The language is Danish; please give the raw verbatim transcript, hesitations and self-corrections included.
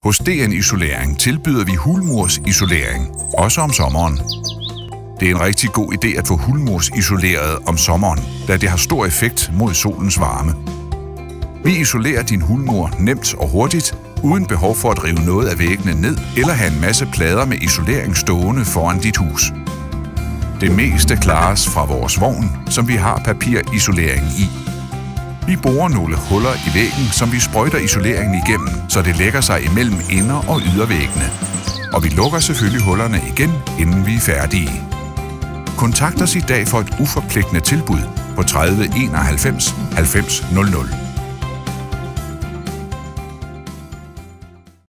Hos D N Isolering tilbyder vi hulmursisolering, også om sommeren. Det er en rigtig god idé at få hulmursisoleret om sommeren, da det har stor effekt mod solens varme. Vi isolerer din hulmur nemt og hurtigt, uden behov for at rive noget af væggene ned eller have en masse plader med isolering stående foran dit hus. Det meste klares fra vores vogn, som vi har papirisolering i. Vi borer nogle huller i væggen, som vi sprøjter isoleringen igennem, så det lægger sig imellem inder- og ydervæggene. Og vi lukker selvfølgelig hullerne igen, inden vi er færdige. Kontakt os i dag for et uforpligtende tilbud på tredive enoghalvfems halvfems nul nul.